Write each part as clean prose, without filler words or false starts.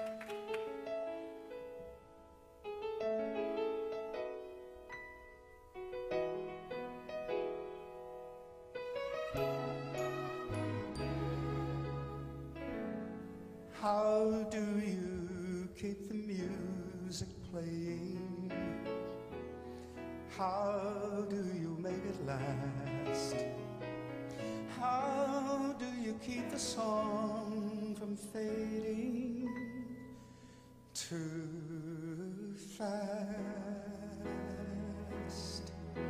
How do you keep the music playing? How do you make it last? How do you keep the song from fading too fast?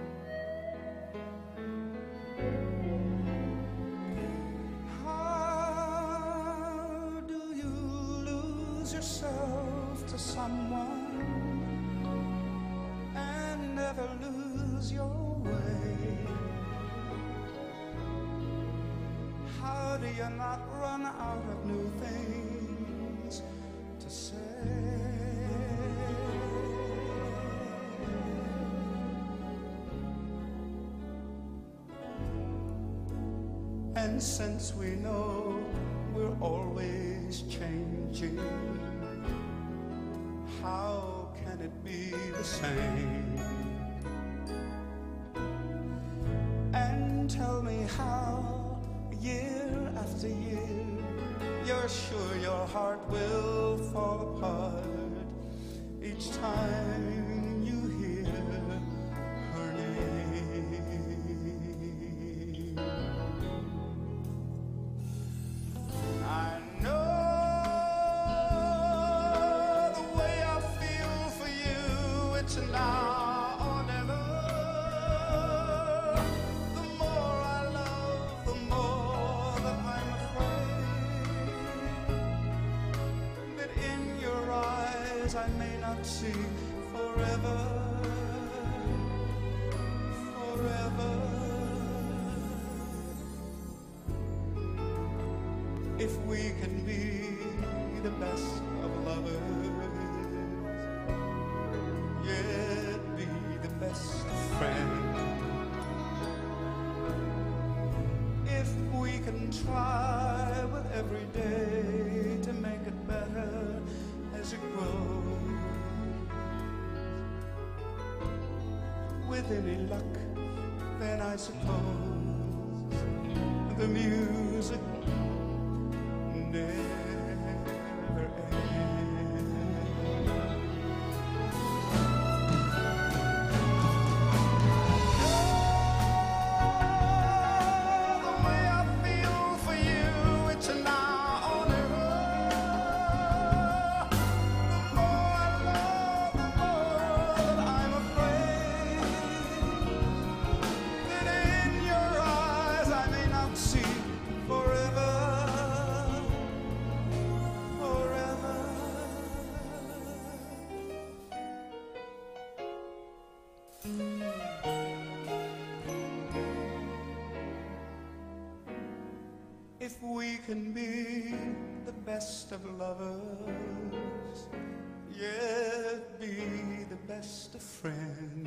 Yourself to someone and never lose your way. How do you not run out of new things to say? And since we know we're always changing, how can it be the same? And tell me how, year after year, you're sure your heart will fall apart each time you hear her name. I know now or never. The more I love, the more that I'm afraid that in your eyes I may not see forever, forever. If we can be the best of lovers, yet be the best of friends. If we can try with every day to make it better as it grows, with any luck, then I suppose the music never ends. If we can be the best of lovers, yet be the best of friends.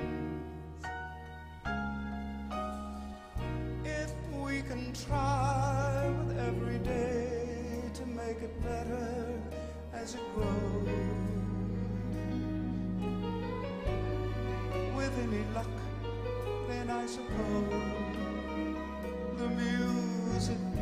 If we can try with every day to make it better as it grows, with any luck, then I suppose the music